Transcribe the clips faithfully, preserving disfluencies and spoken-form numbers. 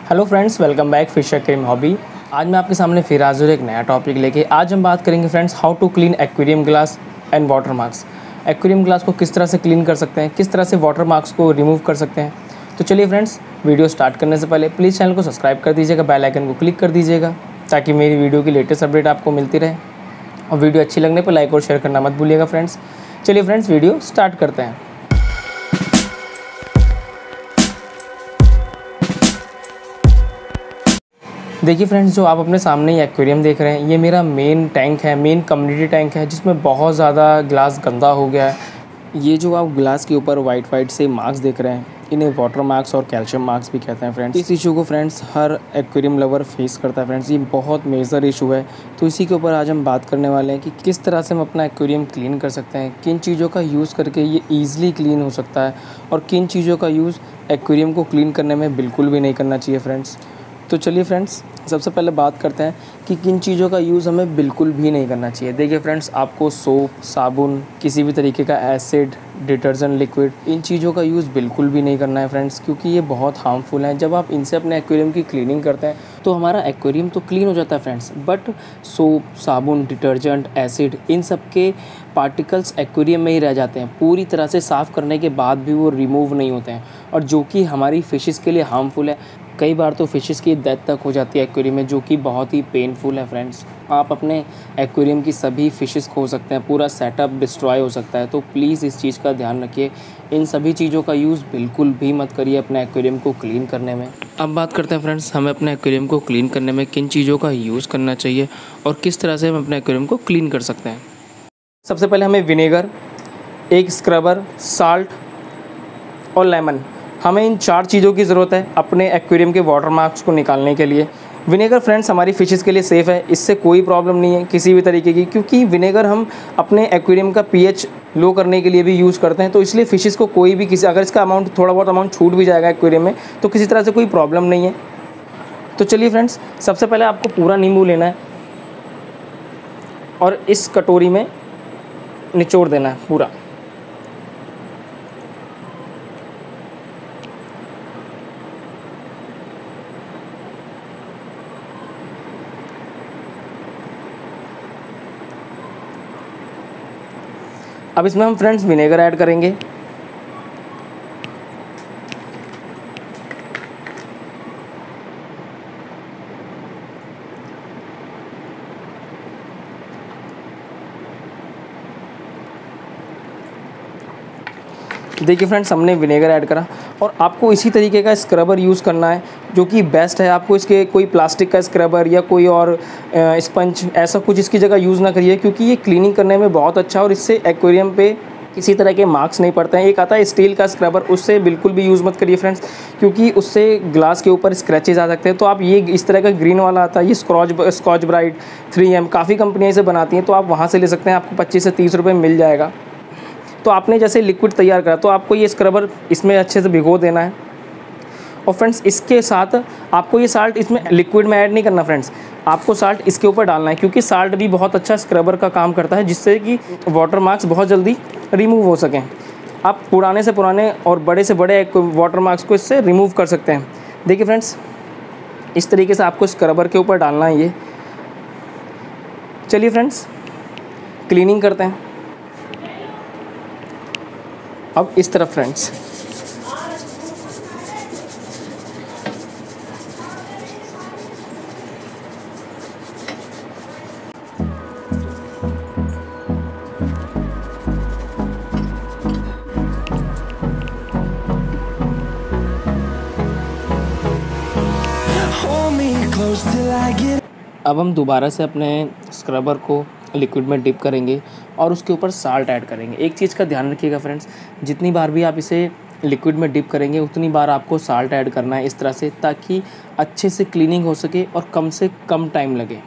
Hello friends, welcome back fish aquarium hobby. आज मैं आपके सामने फिर हाजिर हूँ एक नया टॉपिक लेके। आज हम बात करेंगे friends how to clean aquarium glass and water marks. Aquarium glass को किस तरह से क्लीन कर सकते हैं, किस तरह से वाटर मार्क्स को रिमूव कर सकते हैं। तो चलिए फ्रेंड्स, वीडियो स्टार्ट करने से पहले प्लीज़ चैनल को सब्सक्राइब कर दीजिएगा, बेल आइकन को क्लिक कर दीजिएगा ताकि मेरी वीडियो की लेटेस्ट अपडेट आपको मिलती रहे। और वीडियो अच्छी लगने पर लाइक और शेयर करना मत भूलिएगा फ्रेंड्स। चलिए फ्रेंड्स, वीडियो स्टार्ट करते हैं। देखिए फ्रेंड्स, जो आप अपने सामने ही एक्वेरियम देख रहे हैं, ये मेरा मेन टैंक है, मेन कम्युनिटी टैंक है, जिसमें बहुत ज़्यादा ग्लास गंदा हो गया है। ये जो आप ग्लास के ऊपर वाइट वाइट से मार्क्स देख रहे हैं, इन्हें वाटर मार्क्स और कैल्शियम मार्क्स भी कहते हैं फ्रेंड्स। इस इशू को फ्रेंड्स हर एक्वेरियम लवर फेस करता है फ्रेंड्स। ये बहुत मेजर इशू है, तो इसी के ऊपर आज हम बात करने वाले हैं कि किस तरह से हम अपना एक्वेरियम क्लीन कर सकते हैं, किन चीज़ों का यूज़ करके ये ईजिली क्लीन हो सकता है और किन चीज़ों का यूज़ एक्वेरियम को क्लीन करने में बिल्कुल भी नहीं करना चाहिए फ्रेंड्स। तो चलिए फ्रेंड्स, सबसे पहले बात करते हैं कि किन चीज़ों का यूज़ हमें बिल्कुल भी नहीं करना चाहिए। देखिए फ्रेंड्स, आपको सोप, साबुन, किसी भी तरीके का एसिड, डिटर्जेंट लिक्विड, इन चीज़ों का यूज़ बिल्कुल भी नहीं करना है फ्रेंड्स, क्योंकि ये बहुत हार्मफुल हैं। जब आप इनसे अपने एक्वेरियम की क्लीनिंग करते हैं तो हमारा एक्वेरियम तो क्लीन हो जाता है फ्रेंड्स, बट सोप, साबुन, डिटर्जेंट, एसिड, इन सब के पार्टिकल्स एक्वेरियम में ही रह जाते हैं। पूरी तरह से साफ़ करने के बाद भी वो रिमूव नहीं होते हैं, और जो कि हमारी फिशेस के लिए हार्मफुल है। कई बार तो फिशेस की डेथ तक हो जाती है एक्वेरियम में, जो कि बहुत ही पेनफुल है फ्रेंड्स। आप अपने एक्वेरियम की सभी फिशेस खो सकते हैं, पूरा सेटअप डिस्ट्रॉय हो सकता है। तो प्लीज़ इस चीज़ का ध्यान रखिए, इन सभी चीज़ों का यूज़ बिल्कुल भी मत करिए अपने एक्वेरियम को क्लीन करने में। अब बात करते हैं फ्रेंड्स, हमें अपने एक्वेरियम को क्लीन करने में किन चीज़ों का यूज़ करना चाहिए और किस तरह से हम अपने एक्वेरियम को क्लीन कर सकते हैं। सबसे पहले हमें विनेगर, एक स्क्रबर, साल्ट और लेमन, हमें इन चार चीज़ों की ज़रूरत है अपने एक्वेरियम के वाटर मार्क्स को निकालने के लिए। विनेगर फ्रेंड्स हमारी फिशेस के लिए सेफ़ है, इससे कोई प्रॉब्लम नहीं है किसी भी तरीके की, क्योंकि विनेगर हम अपने एक्वेरियम का पीएच लो करने के लिए भी यूज़ करते हैं। तो इसलिए फिशेस को कोई भी किसी अगर इसका अमाउंट थोड़ा बहुत अमाउंट छूट भी जाएगा एक्वेरियम में तो किसी तरह से कोई प्रॉब्लम नहीं है। तो चलिए फ्रेंड्स, सबसे पहले आपको पूरा नींबू लेना है और इस कटोरी में निचोड़ देना है पूरा। अब इसमें हम फ्रेंड्स विनेगर ऐड करेंगे। देखिए फ्रेंड्स, हमने विनेगर ऐड करा और आपको इसी तरीके का स्क्रबर यूज़ करना है जो कि बेस्ट है। आपको इसके कोई प्लास्टिक का स्क्रबर या कोई और स्पंज ऐसा कुछ इसकी जगह यूज़ ना करिए, क्योंकि ये क्लीनिंग करने में बहुत अच्छा है और इससे एक्वेरियम पे किसी तरह के मार्क्स नहीं पड़ते हैं। एक आता है स्टील का स्क्रबर, उससे बिल्कुल भी यूज़ मत करिए फ्रेंड्स, क्योंकि उससे ग्लास के ऊपर स्क्रैचेज आ सकते हैं। तो आप ये इस तरह का ग्रीन वाला आता है, ये scratch Scotch Brite three M, काफ़ी कंपनियाँ इसे बनाती हैं, तो आप वहाँ से ले सकते हैं। आपको पच्चीस से तीस रुपये में मिल जाएगा। तो आपने जैसे लिक्विड तैयार करा तो आपको ये स्क्रबर इसमें अच्छे से भिगो देना है। और फ्रेंड्स, इसके साथ आपको ये साल्ट इसमें लिक्विड में ऐड नहीं करना फ्रेंड्स, आपको साल्ट इसके ऊपर डालना है, क्योंकि साल्ट भी बहुत अच्छा स्क्रबर का काम करता है, जिससे कि वाटर मार्क्स बहुत जल्दी रिमूव हो सकें। आप पुराने से पुराने और बड़े से बड़े वाटर मार्क्स को इससे रिमूव कर सकते हैं। देखिए फ्रेंड्स, इस तरीके से आपको स्क्रबर के ऊपर डालना है ये। चलिए फ्रेंड्स, क्लीनिंग करते हैं। अब इस तरफ फ्रेंड्स, अब हम दोबारा से अपने स्क्रबर को लिक्विड में डिप करेंगे और उसके ऊपर साल्ट ऐड करेंगे। एक चीज़ का ध्यान रखिएगा फ्रेंड्स, जितनी बार भी आप इसे लिक्विड में डिप करेंगे उतनी बार आपको साल्ट ऐड करना है इस तरह से, ताकि अच्छे से क्लीनिंग हो सके और कम से कम टाइम लगे।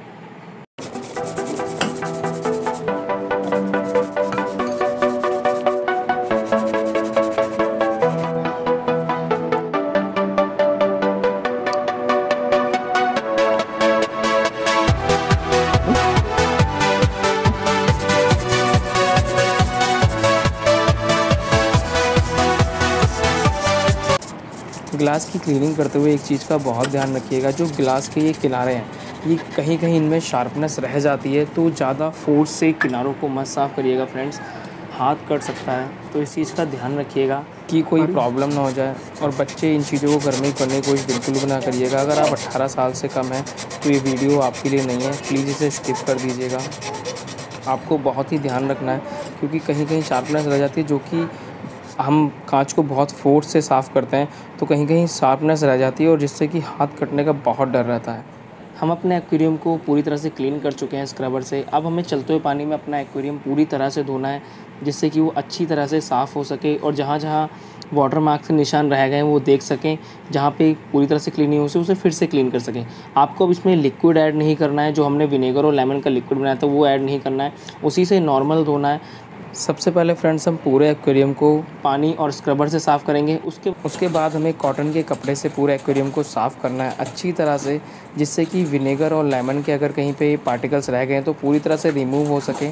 ग्लास की क्लीनिंग करते हुए एक चीज़ का बहुत ध्यान रखिएगा, जो ग्लास के ये किनारे हैं ये कहीं कहीं इनमें शार्पनेस रह जाती है, तो ज़्यादा फोर्स से किनारों को मत साफ़ करिएगा फ्रेंड्स, हाथ कट सकता है। तो इस चीज़ का ध्यान रखिएगा कि कोई प्रॉब्लम ना हो जाए। और बच्चे इन चीज़ों को घर में ही करने की कोशिश बिल्कुल भी ना करिएगा। अगर आप अठारह साल से कम हैं तो ये वीडियो आपके लिए नहीं है, प्लीज़ इसे स्किप कर दीजिएगा। आपको बहुत ही ध्यान रखना है, क्योंकि कहीं कहीं शार्पनेस रह जाती है, जो कि हम कांच को बहुत फोर्स से साफ़ करते हैं तो कहीं कहीं शार्पनेस रह जाती है, और जिससे कि हाथ कटने का बहुत डर रहता है। हम अपने एक्वेरियम को पूरी तरह से क्लीन कर चुके हैं स्क्रबर से। अब हमें चलते हुए पानी में अपना एक्वेरियम पूरी तरह से धोना है, जिससे कि वो अच्छी तरह से साफ़ हो सके, और जहाँ जहाँ वाटर मार्क के निशान रह गए हैं वो देख सकें। जहाँ पे पूरी तरह से क्लीन नहीं हो सके उसे फिर से क्लीन कर सकें। आपको अब इसमें लिक्विड ऐड नहीं करना है, जो हमने विनेगर और लेमन का लिक्विड बनाया था वो ऐड नहीं करना है, उसी से नॉर्मल धोना है। सबसे पहले फ्रेंड्स हम पूरे एक्वेरियम को पानी और स्क्रबर से साफ़ करेंगे। उसके उसके बाद हमें कॉटन के कपड़े से पूरे एक्वेरियम को साफ़ करना है अच्छी तरह से, जिससे कि विनेगर और लेमन के अगर कहीं पे पार्टिकल्स रह गए हैं तो पूरी तरह से रिमूव हो सके।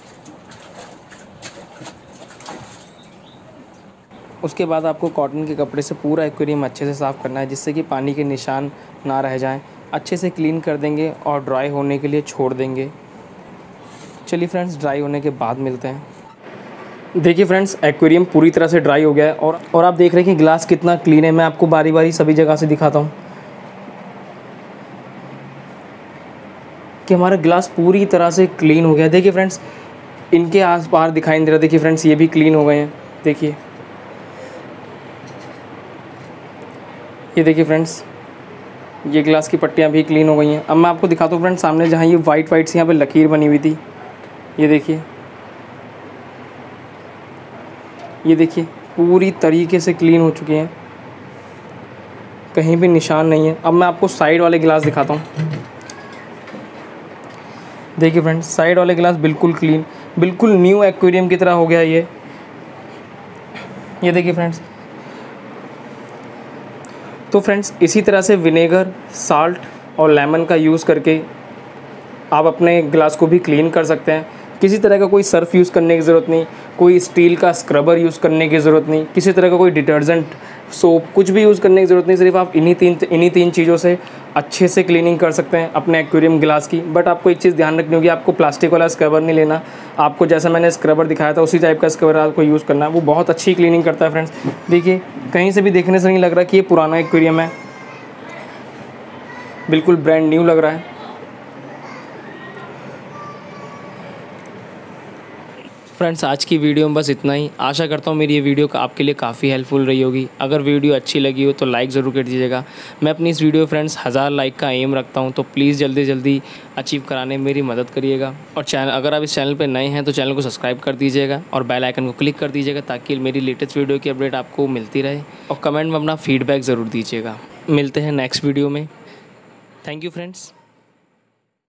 उसके बाद आपको कॉटन के कपड़े से पूरा एक्वेरियम अच्छे से साफ़ करना है, जिससे कि पानी के निशान ना रह जाएं। अच्छे से क्लीन कर देंगे और ड्राई होने के लिए छोड़ देंगे। चलिए फ्रेंड्स, ड्राई होने के बाद मिलते हैं। देखिए फ्रेंड्स, एक्वेरियम पूरी तरह से ड्राई हो गया है, और और आप देख रहे हैं कि ग्लास कितना क्लीन है। मैं आपको बारी बारी सभी जगह से दिखाता हूँ कि हमारा ग्लास पूरी तरह से क्लीन हो गया है। देखिए फ्रेंड्स, इनके आस पास दिखाई नहीं दे रहा। देखिए फ्रेंड्स, ये भी क्लीन हो गए हैं। देखिए, ये देखिए फ्रेंड्स, ये ग्लास की पट्टियाँ भी क्लीन हो गई हैं। अब मैं आपको दिखाता हूँ फ्रेंड्स, सामने जहाँ ये वाइट वाइट सी यहाँ पे लकीर बनी हुई थी, ये देखिए, ये देखिए पूरी तरीके से क्लीन हो चुके हैं, कहीं भी निशान नहीं है। अब मैं आपको साइड वाले गिलास दिखाता हूँ। देखिए फ्रेंड्स, साइड वाले गिलास बिल्कुल क्लीन, बिल्कुल न्यू एक्वेरियम की तरह हो गया ये ये देखिए फ्रेंड्स। तो फ्रेंड्स, इसी तरह से विनेगर, साल्ट और लेमन का यूज़ करके आप अपने गिलास को भी क्लीन कर सकते हैं। किसी तरह का कोई सर्फ यूज़ करने की ज़रूरत नहीं, कोई स्टील का स्क्रबर यूज़ करने की ज़रूरत नहीं, किसी तरह का कोई डिटर्जेंट, सोप, कुछ भी यूज़ करने की ज़रूरत नहीं। सिर्फ आप इन्हीं तीन इन्हीं तीन चीज़ों से अच्छे से क्लीनिंग कर सकते हैं अपने एक्वेरियम गिलास की। बट आपको एक चीज़ ध्यान रखनी होगी, आपको प्लास्टिक वाला स्क्रबर नहीं लेना। आपको जैसा मैंने स्क्रबर दिखाया था उसी टाइप का स्क्रबर आपको यूज़ करना है, वो बहुत अच्छी क्लीनिंग करता है फ्रेंड्स। देखिए, कहीं से भी देखने से नहीं लग रहा कि ये पुराना एक्वेरियम है, बिल्कुल ब्रांड न्यू लग रहा है। फ्रेंड्स, आज की वीडियो में बस इतना ही। आशा करता हूँ मेरी ये वीडियो का आपके लिए काफ़ी हेल्पफुल रही होगी। अगर वीडियो अच्छी लगी हो तो लाइक ज़रूर कर दीजिएगा। मैं अपनी इस वीडियो फ्रेंड्स हज़ार लाइक का एम रखता हूँ, तो प्लीज़ जल्दी जल्दी अचीव कराने में मेरी मदद करिएगा। और चैनल अगर आप इस चैनल पर नए हैं तो चैनल को सब्सक्राइब कर दीजिएगा और बेल आइकन को क्लिक कर दीजिएगा, ताकि मेरी लेटेस्ट वीडियो की अपडेट आपको मिलती रहे। और कमेंट में अपना फीडबैक ज़रूर दीजिएगा। मिलते हैं नेक्स्ट वीडियो में। Thank you friends.